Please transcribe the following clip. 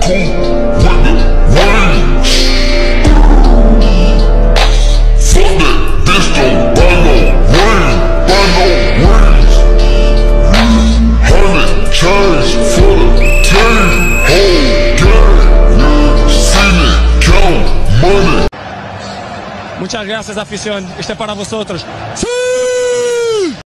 cool with the range. Fuck that, this don't buy no ring, buy no rings. 100 chains for the team, whole gang. Seen it, count money. Muchas gracias, afición. Este es para vosotros. ¡Sí!